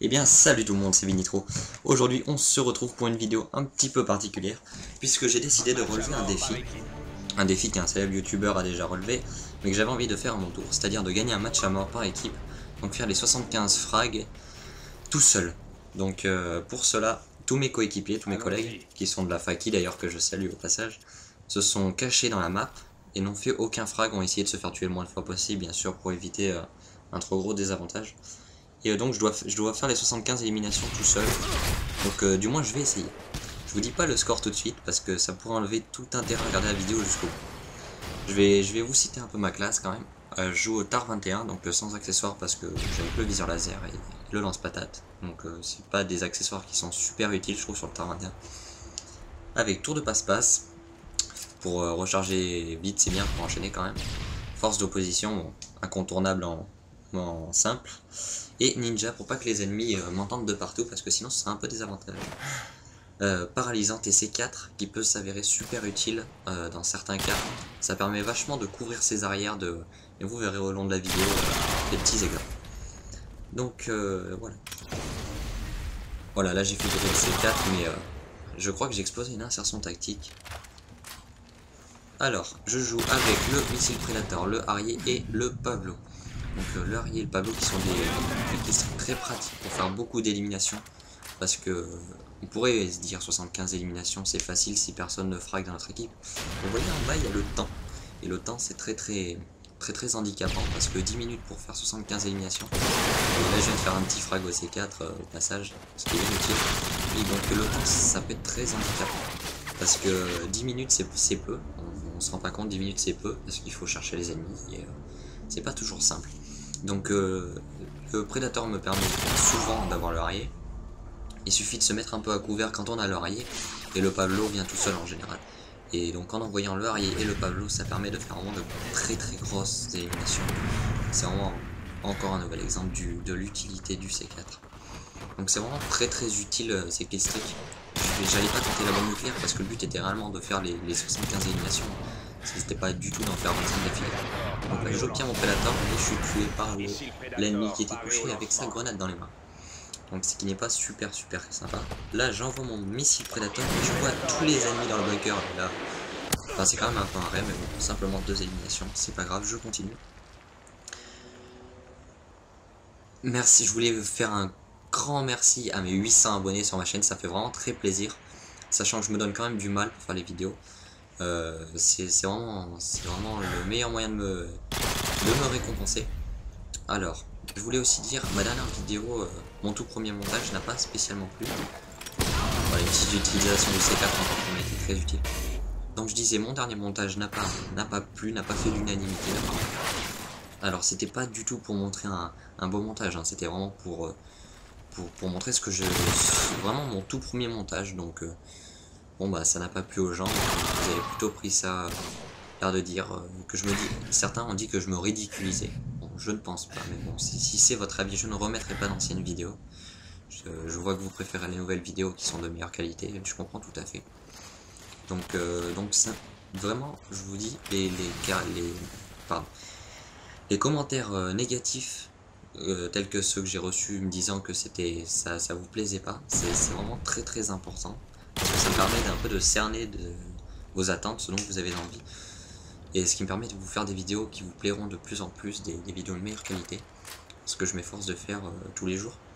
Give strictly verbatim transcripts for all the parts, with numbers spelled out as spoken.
Eh bien salut tout le monde, c'est Vinitro. Aujourd'hui on se retrouve pour une vidéo un petit peu particulière, puisque j'ai décidé de relever un défi. Un défi qu'un célèbre youtubeur a déjà relevé, mais que j'avais envie de faire à mon tour, c'est-à-dire de gagner un match à mort par équipe, donc faire les soixante-quinze frags tout seul. Donc euh, pour cela, tous mes coéquipiers, tous mes collègues, qui sont de la Faki d'ailleurs que je salue au passage, se sont cachés dans la map et n'ont fait aucun frag, ont essayé de se faire tuer le moins de fois possible, bien sûr pour éviter euh, un trop gros désavantage. Et euh, donc je dois, je dois faire les soixante-quinze éliminations tout seul, donc euh, du moins je vais essayer. Je vous dis pas le score tout de suite parce que ça pourrait enlever tout intérêt à regarder la vidéo jusqu'au bout. Je vais, je vais vous citer un peu ma classe quand même. Euh, je joue au T A R vingt et un, donc sans accessoires parce que j'aime le viseur laser et le lance-patate. Donc euh, c'est pas des accessoires qui sont super utiles je trouve sur le T A R vingt et un. Avec tour de passe-passe, pour euh, recharger vite c'est bien pour enchaîner quand même. Force d'opposition, bon, incontournable en, en simple. Et ninja pour pas que les ennemis euh, m'entendent de partout parce que sinon ce serait un peu désavantage. Euh, paralysant T C quatre qui peut s'avérer super utile euh, dans certains cas. Ça permet vachement de couvrir ses arrières de... et vous verrez au long de la vidéo euh, des petits éclats. Donc euh, voilà. Voilà, là j'ai fait le T C quatre mais euh, je crois que j'ai explosé une insertion tactique. Alors, je joue avec le missile Predator, le Harrier et le Pavlo. Donc euh, le Harrier et le Pavlo qui sont des, des questions très pratiques pour faire beaucoup d'éliminations. Parce que on pourrait se dire soixante-quinze éliminations c'est facile si personne ne frag dans notre équipe. Vous voyez en bas il y a le temps. Et le temps c'est très très très très handicapant parce que dix minutes pour faire soixante-quinze éliminations. Et là je viens de faire un petit frag au C quatre euh, au passage, ce qui est inutile. Et donc le temps ça peut être très handicapant. Parce que dix minutes c'est peu, on, on se rend pas compte, dix minutes c'est peu, parce qu'il faut chercher les ennemis et euh, c'est pas toujours simple. Donc euh, le Predator me permet souvent d'avoir le Harrier. Il suffit de se mettre un peu à couvert quand on a le Harrier, et le Pavlo vient tout seul en général. Et donc en envoyant le Harrier et le Pavlo, ça permet de faire vraiment de très très grosses éliminations. C'est vraiment encore un nouvel exemple du, de l'utilité du C quatre. Donc c'est vraiment très très utile euh, ces killstreaks. J'allais pas tenter la bombe nucléaire parce que le but était réellement de faire les, les soixante-quinze éliminations. C'était pas du tout d'en faire vingt-cinq d'affilée. Donc là j'obtiens mon Predator et je suis tué par l'ennemi qui était couché avec sa grenade dans les mains. Donc ce qui n'est pas super super sympa. Là j'envoie mon missile Predator et je vois tous les ennemis dans le bunker. Et là, enfin c'est quand même un peu un rêve, mais bon, simplement deux éliminations, c'est pas grave, je continue. Merci, je voulais faire un grand merci à mes huit cents abonnés sur ma chaîne, ça fait vraiment très plaisir. Sachant que je me donne quand même du mal pour faire les vidéos. Euh, c'est vraiment, vraiment le meilleur moyen de me, de me récompenser. Alors, je voulais aussi dire, ma dernière vidéo, euh, mon tout premier montage n'a pas spécialement plu. Voilà, une petite utilisation du C quatre en tant que était très utile. Donc je disais, mon dernier montage n'a pas, n'a pas plu, n'a pas fait l'unanimité. Alors c'était pas du tout pour montrer un, un beau montage, hein, c'était vraiment pour, euh, pour, pour montrer ce que je... vraiment mon tout premier montage, donc... Euh, bon bah ça n'a pas plu aux gens, vous avez plutôt pris ça, l'air de dire euh, que je me dis, certains ont dit que je me ridiculisais. Bon, je ne pense pas, mais bon, si, si c'est votre avis, je ne remettrai pas d'anciennes vidéos. Je, je vois que vous préférez les nouvelles vidéos qui sont de meilleure qualité, je comprends tout à fait. Donc, euh, donc ça, vraiment, je vous dis, les, les, les, pardon, les commentaires euh, négatifs, euh, tels que ceux que j'ai reçus me disant que c'était ça, ça vous plaisait pas, c'est vraiment très très important. Parce que ça me permet d'un peu de cerner de vos attentes, ce dont vous avez envie. Et ce qui me permet de vous faire des vidéos qui vous plairont de plus en plus, des, des vidéos de meilleure qualité. Ce que je m'efforce de faire euh, tous les jours.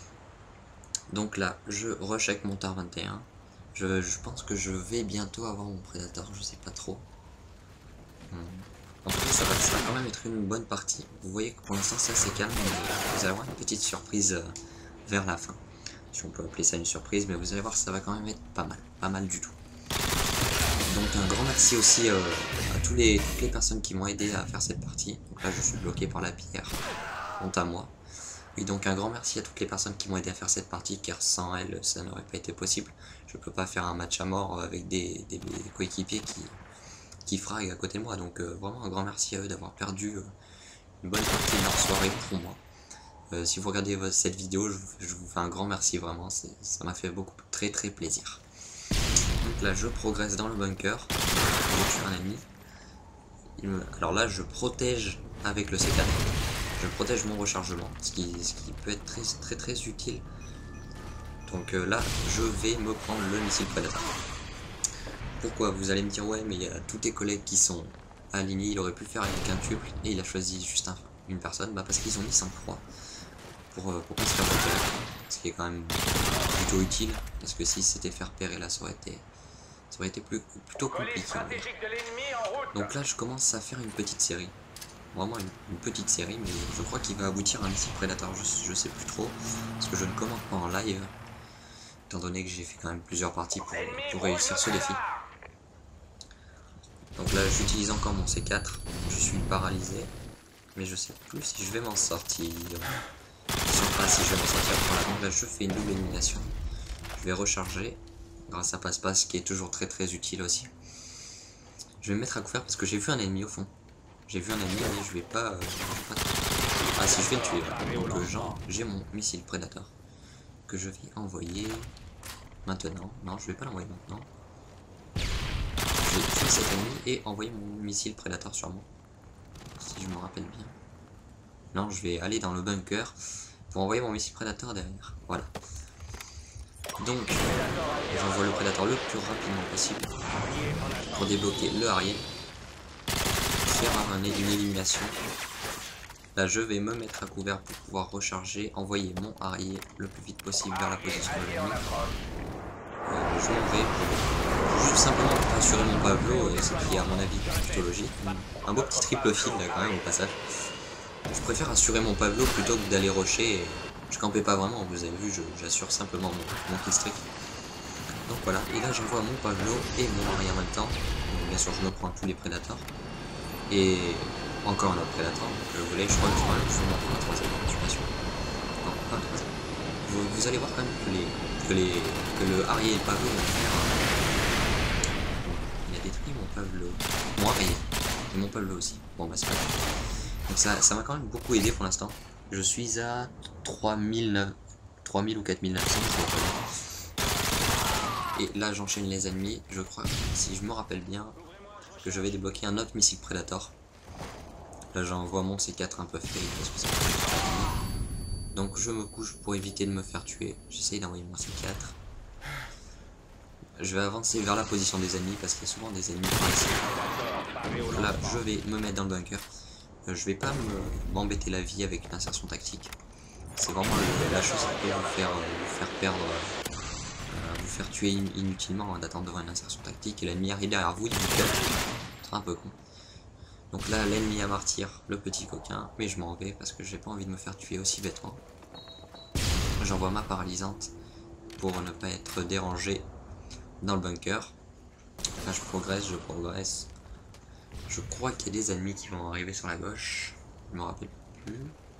Donc là, je rush avec mon T A R vingt et un. Je, je pense que je vais bientôt avoir mon Predator, je sais pas trop. Hum. En tout cas, ça va, ça va quand même être une bonne partie. Vous voyez que pour l'instant c'est assez calme, mais vous allez avoir une petite surprise euh, vers la fin. Si on peut appeler ça une surprise, mais vous allez voir ça va quand même être pas mal, pas mal du tout. Donc un grand merci aussi euh, à tous les, toutes les personnes qui m'ont aidé à faire cette partie. Donc là je suis bloqué par la pierre, honte à moi. Oui, donc un grand merci à toutes les personnes qui m'ont aidé à faire cette partie, car sans elles ça n'aurait pas été possible. Je peux pas faire un match à mort avec des, des, des coéquipiers qui, qui frag à côté de moi. Donc euh, vraiment un grand merci à eux d'avoir perdu euh, une bonne partie de leur soirée pour moi. Euh, si vous regardez cette vidéo, je, je vous fais un grand merci vraiment, ça m'a fait beaucoup très très plaisir. Donc là je progresse dans le bunker, je tue un ennemi. Il me... Alors là je protège avec le C quatre, je protège mon rechargement, ce qui, ce qui peut être très très très utile. Donc euh, là, je vais me prendre le missile Predator. Pourquoi? Vous allez me dire, ouais, mais il y a tous tes collègues qui sont alignés, il aurait pu faire avec un quintuple, et il a choisi juste un, une personne, bah parce qu'ils ont mis cinq trois pour, euh, pour pas se faire repérer. Ce qui est quand même plutôt utile, parce que si c'était faire repérer là, ça aurait été, ça aurait été plus, plutôt compliqué. Donc là, je commence à faire une petite série. Vraiment une, une petite série, mais je crois qu'il va aboutir à un missile Predator, je, je sais plus trop, parce que je ne commente pas en live, étant donné que j'ai fait quand même plusieurs parties pour, pour réussir ce défi. Donc là, j'utilise encore mon C quatre, je suis paralysé, mais je sais plus si je vais m'en sortir. Je sais pas si je vais m'en sortir. Voilà, donc là, je fais une double élimination. Je vais recharger grâce à passe-passe, qui est toujours très très utile aussi. Je vais me mettre à couvert parce que j'ai vu un ennemi au fond. J'ai vu un ennemi, mais je vais pas... Euh, je vais pas... Ah si, je vais le tuer. Là. Donc euh, genre, j'ai mon missile Predator que je vais envoyer maintenant. Non, je vais pas l'envoyer maintenant. Je vais tuer cet ennemi et envoyer mon missile Predator sur moi. Si je me rappelle bien. Non, je vais aller dans le bunker pour envoyer mon missile Predator derrière. Voilà. Donc, j'envoie le Predator le plus rapidement possible pour débloquer le Harrier. Faire un, une élimination. Là, je vais me mettre à couvert pour pouvoir recharger, envoyer mon Harrier le plus vite possible vers la position de l'ennemi. Euh, je m'en vais pour juste simplement pour assurer mon Pavlo, euh, ce qui est à mon avis plutôt logique. Un beau petit triple field là quand même au passage. Je préfère assurer mon Pavlo plutôt que d'aller rusher. Et je campais pas vraiment, vous avez vu, j'assure simplement mon, mon kill streak. Donc voilà, et là j'envoie mon Pavlo et mon Harrier en même temps. Donc, bien sûr, je me prends tous les prédateurs. Et encore un autre prédateur. Je voulais, je crois que je vais me prendre un troisième, je suis pas sûr. Non, pas un troisième. Vous, vous allez voir quand même que, les, que, les, que le Harrier et le Pavlo vont faire. Il a détruit mon Pavlo. Mon Harrier. Et mon Pavlo aussi. Bon bah c'est pas grave. Donc ça ça m'a quand même beaucoup aidé pour l'instant. Je suis à trois mille ou quatre mille neuf cents, je crois. Et là j'enchaîne les ennemis. Je crois, si je me rappelle bien, que je vais débloquer un autre missile Predator. Là j'envoie mon C quatre un peu fail parce que ça fait... Donc je me couche pour éviter de me faire tuer. J'essaye d'envoyer mon C quatre. Je vais avancer vers la position des ennemis parce qu'il y a souvent des ennemis par ici. Là je vais me mettre dans le bunker. Euh, je vais pas m'embêter la vie avec une insertion tactique. C'est vraiment le, la chose qui peut vous faire, euh, vous faire perdre, euh, vous faire tuer in inutilement hein, d'attendre devant une insertion tactique et l'ennemi arrive derrière vous, il vous cut. C'est un peu con. Donc là l'ennemi a martyr, le petit coquin, mais je m'en vais parce que j'ai pas envie de me faire tuer aussi bêtement. J'envoie ma paralysante pour ne pas être dérangé dans le bunker. Là je progresse, je progresse. Je crois qu'il y a des ennemis qui vont arriver sur la gauche. Je me rappelle plus.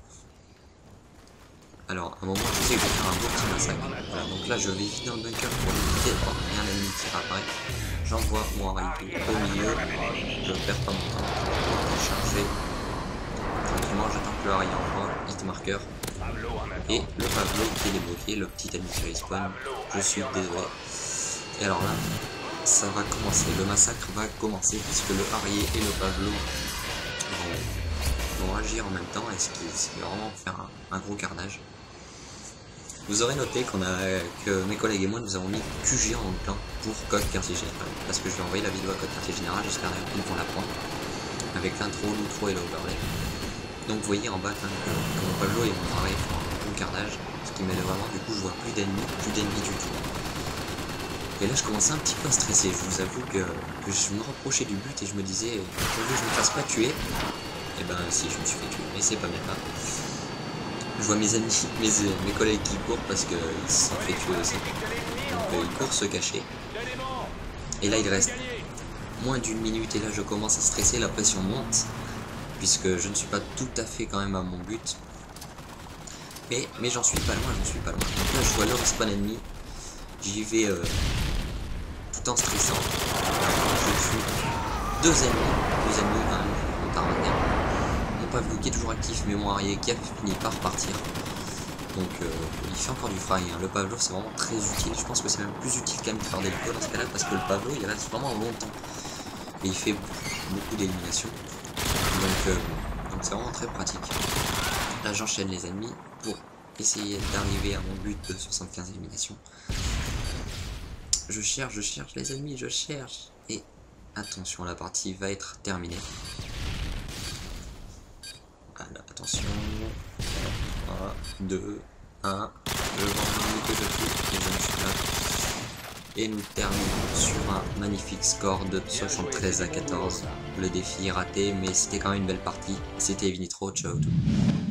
Alors, à un moment, je sais que je vais faire un beau petit massacre. Voilà, donc là, je vais vite dans le bunker pour éviter d'avoir un ennemi qui réapparaît. J'envoie mon Harrier au milieu. Je ne perds pas mon temps. Charger. Tranquillement, j'attends que le Harrier envoie. Hit marker. Et le Pavlo qui est débloqué, le petit ennemi qui respawn. Je suis désolé. Et alors là, ça va commencer, le massacre va commencer puisque le Harrier et le Pavlo vont, vont agir en même temps et ce qui, ce qui va vraiment faire un, un gros carnage. Vous aurez noté qu'on a que mes collègues et moi nous avons mis Q G en plan pour code quartier général parce que je vais envoyer la vidéo à code quartier général, j'espère qu'ils vont la prendre avec l'intro, l'outro et l'overlay. Donc vous voyez en bas hein, que, que mon Pavlo et mon Harrier font un gros carnage, ce qui m'aide vraiment, du coup je vois plus d'ennemis, plus d'ennemis du tout. Et là je commençais un petit peu à stresser, je vous avoue que, que je me rapprochais du but et je me disais, pourvu que je ne me fasse pas tuer. Et ben si, je me suis fait tuer, mais c'est pas bien grave. Je vois mes amis, mes, mes collègues qui courent parce qu'ils se sont fait tuer aussi. Donc euh, ils courent se cacher. Et là il reste moins d'une minute et là je commence à stresser, la pression monte. Puisque je ne suis pas tout à fait quand même à mon but. Mais, mais j'en suis pas loin, j'en suis pas loin. Donc là je vois le respawn ennemi. J'y vais euh, tout en stressant. Je tue deux ennemis, deux ennemis quand même, on tarde. Mon Pavlo qui est toujours actif, mais mon Harrier qui a fini par partir. Donc euh, il fait encore du fry. Hein. Le Pavlo c'est vraiment très utile. Je pense que c'est même plus utile quand même de faire des coups dans ce cas-là parce que le Pavlo il reste vraiment longtemps. Et il fait beaucoup d'éliminations. Donc euh, donc c'est vraiment très pratique. Là j'enchaîne les ennemis pour essayer d'arriver à mon but de soixante-quinze éliminations. Je cherche, je cherche les ennemis, je cherche. Et attention, la partie va être terminée. Voilà, attention. un, deux, un. Je vois un que je tue et je me suis là. Et nous terminons sur un magnifique score de soixante-treize à quatorze. Le défi est raté, mais c'était quand même une belle partie. C'était Vinitro, ciao tout.